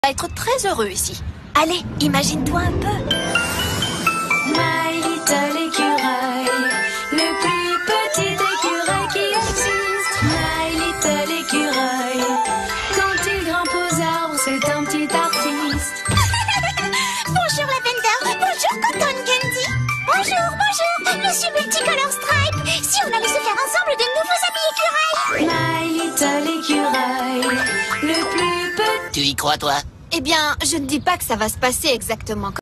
va être très heureux ici. Allez, imagine-toi un peu. My little écureuil, le plus petit écureuil qui existe. My little écureuil, quand il grimpe aux arbres, c'est un petit artiste. Bonjour Lavender, bonjour Cotton Candy. Bonjour, je suis Multicolor Stripe. Si on allait se faire ensemble de nouveaux amis écureuils. My little écureuil, le plus petit. Tu y crois, toi? Eh bien, je ne dis pas que ça va se passer exactement comme